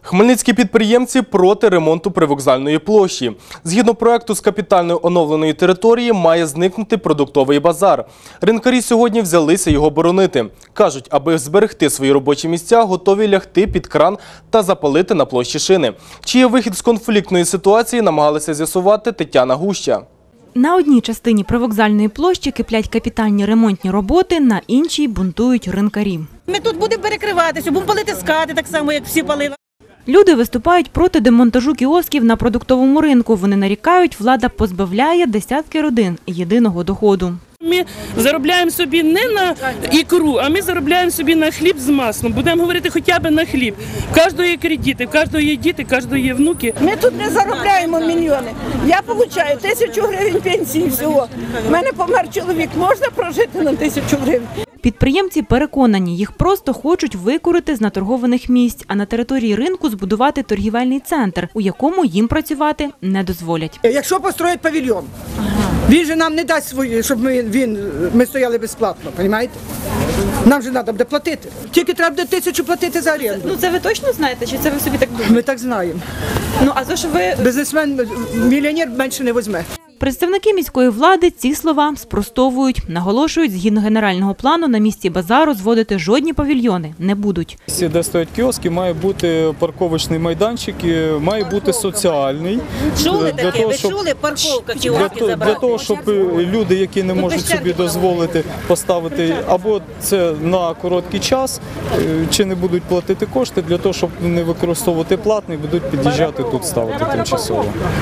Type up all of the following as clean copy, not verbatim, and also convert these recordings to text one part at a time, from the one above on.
Хмельницькі підприємці проти ремонту привокзальної площі. Згідно проекту з капітально оновленої території має зникнути продуктовий базар. Ринкарі сьогодні взялися його боронити. Кажуть, аби зберегти свої робочі місця, готові лягти під кран та запалити на площі шини. Чи є вихід з конфліктної ситуації, намагалася з'ясувати Тетяна Гуща. На одній частині привокзальної площі киплять капітальні ремонтні роботи, на іншій бунтують ринкарі. Ми тут будемо перекриватися, будемо палити скати так само, як всі палили. Люди виступають проти демонтажу кіосків на продуктовому ринку. Вони нарікають, влада позбавляє десятки родин єдиного доходу. Ми заробляємо собі не на ікру, а ми заробляємо собі на хліб з маслом. Будемо говорити хоча б на хліб. У кожного є кредити, у кожного є діти, у кожного є внуки. Ми тут не заробляємо мільйони. Я отримую 1000 гривень пенсії всього. У мене помер чоловік, можна прожити на 1000 гривень? Підприємці переконані, їх просто хочуть викурити з наторгованих місць, а на території ринку збудувати торгівельний центр, у якому їм працювати не дозволять. Якщо построять павільйон, він же нам не дасть свої, щоб ми стояли безплатно, розумієте? Нам же треба буде платити. Тільки треба буде 1000 платити за оренду. Ну це ви точно знаєте, чи це ви собі так думаєте? Ми так знаємо. Ну а то, що ви... Бізнесмен, мільйонер менше не візьме. Представники міської влади ці слова спростовують. Наголошують, згідно генерального плану, на місці базару зводити жодні павільйони не будуть. Де стоять кіоски, має бути парковочний майданчик, має бути соціальний. Чули таке? Ви чули? Парковка кіоски забрати. Для того, щоб люди, які не можуть собі дозволити поставити або це на короткий час, чи не будуть платити кошти, для того, щоб не використовувати платний, будуть під'їжджати тут ставити тимчасово.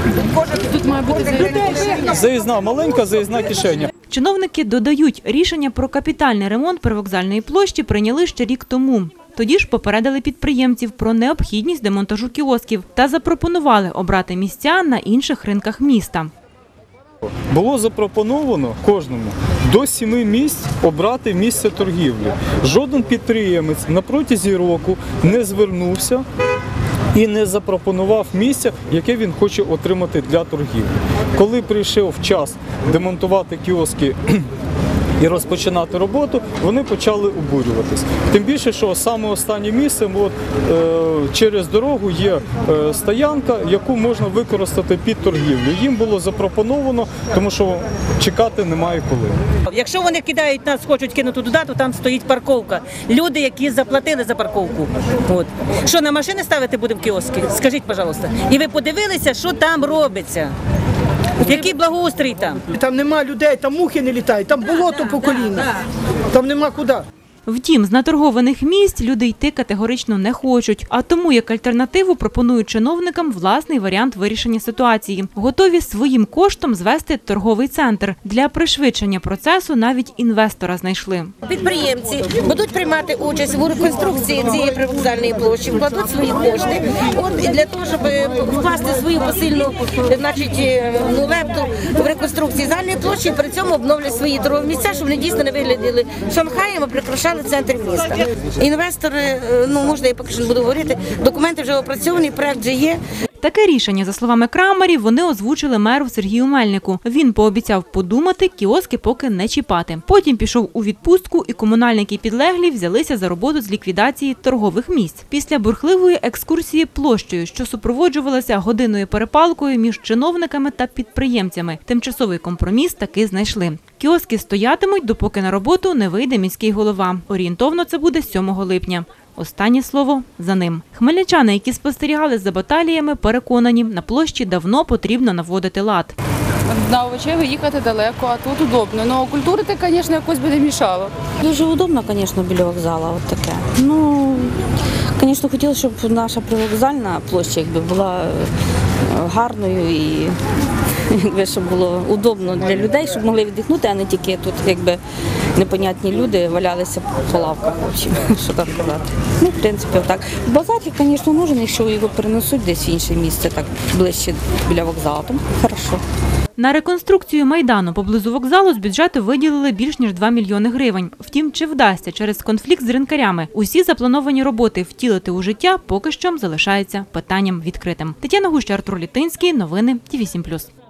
Тут має бути Заїзна, маленька заїзна кишеня. Чиновники додають, рішення про капітальний ремонт привокзальної площі прийняли ще рік тому. Тоді ж попередили підприємців про необхідність демонтажу кіосків та запропонували обрати місця на інших ринках міста. Було запропоновано кожному до 7 місць обрати місце торгівлі. Жоден підприємець на протязі року не звернувся і не запропонував місця, яке він хоче отримати для торгівлі. Коли прийшов час демонтувати кіоски і розпочинати роботу, вони почали обурюватись. Тим більше, що саме останнє місце, через дорогу є стоянка, яку можна використати під торгівлю. Їм було запропоновано, тому що чекати немає коли. Якщо вони кидають нас, хочуть кинути туди, то там стоїть парковка. Люди, які заплатили за парковку. От. Що, на машини ставити будемо кіоски? Скажіть, пожалуйста. І ви подивилися, що там робиться? Який благоустрій там? Там нема людей, там мухи не літають, там болото по коліна, там нема куди. Втім, з наторгованих місць люди йти категорично не хочуть, а тому як альтернативу пропонують чиновникам власний варіант вирішення ситуації. Готові своїм коштом звести торговий центр. Для пришвидшення процесу навіть інвестора знайшли. Підприємці будуть приймати участь у реконструкції цієї привокзальної площі, вкладуть свої кошти для того, щоб вкласти свою посильну лепту в реконструкції загальної площі, і при цьому обновлять свої торгові місця, щоб вони дійсно не виглядали Шанхаєм, а прикрашали центр міста. Інвестори, можна, я поки що не буду говорити, документи вже опрацьовані, проект вже є. Таке рішення, за словами крамарів, вони озвучили меру Сергію Мельнику. Він пообіцяв подумати, кіоски поки не чіпати. Потім пішов у відпустку, і комунальники підлеглі взялися за роботу з ліквідації торгових місць. Після бурхливої екскурсії площею, що супроводжувалася годинною перепалкою між чиновниками та підприємцями, тимчасовий компроміс таки знайшли. Кіоски стоятимуть, допоки на роботу не вийде міський голова. Орієнтовно це буде 7 липня. Останнє слово за ним. Хмельничани, які спостерігали за баталіями, переконані, на площі давно потрібно наводити лад. На Овочеве їхати далеко, а тут удобно. Ну, культурити, звісно, якось би не мішало. Дуже удобно, звісно, біля вокзалу. От таке. Ну, звісно, хотілося, щоб наша привокзальна площа була гарною і щоб було удобно для людей, щоб могли віддихнути, а не тільки тут непонятні люди валялися по лавках, що там казати. Ну, в принципі, так. Базар, звісно, потрібен, якщо його перенесуть десь в інше місце, так ближче біля вокзалу, то хорошо. На реконструкцію Майдану поблизу вокзалу з бюджету виділили більш ніж 2 мільйони гривень. Втім, чи вдасться через конфлікт з ринкарями усі заплановані роботи втілити у життя, поки що залишається питанням відкритим. Тетяна Гуща, Артур Літинський, новини ТВ7+.